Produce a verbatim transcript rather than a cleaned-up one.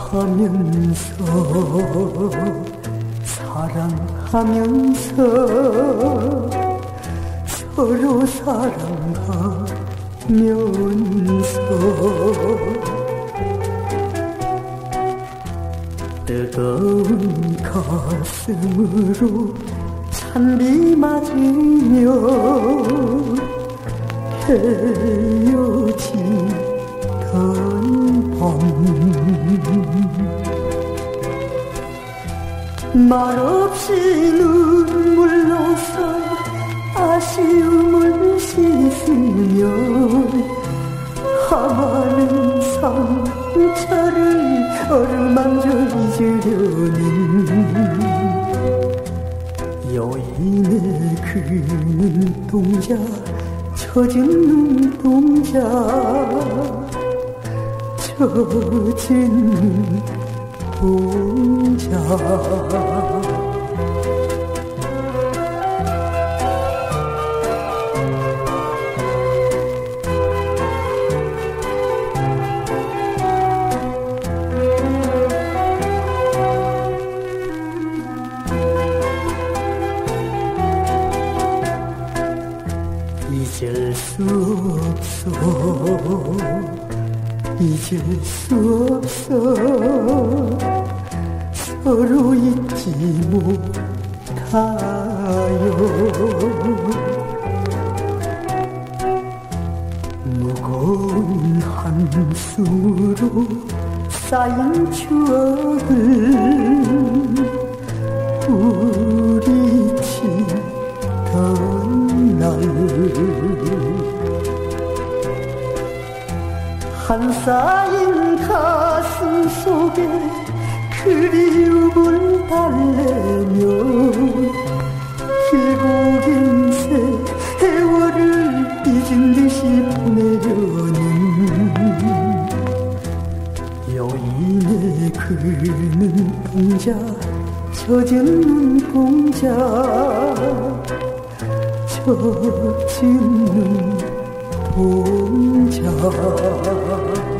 하면서 사랑하면서 서로 사랑하면서 뜨거운 가슴으로 찬비 맞으며 헤어지던 밤 말없이 눈물로서 아쉬움을 씻으며 하마는 상처를 어루만져 잊으려는 여인의 그 눈동자 젖은 눈동자 젖은 눈동자 잊을 수 없어 잊을 수 없어 서로 잊지 못하여 무거운 한숨으로 쌓인 추억을 뿌리치던 날 한싸인 가슴 속에 그리움을 달래며 길고 긴 세월을 잊은 듯이 보내려는 여인의 그 눈동자 젖은 눈동자 젖은 눈동자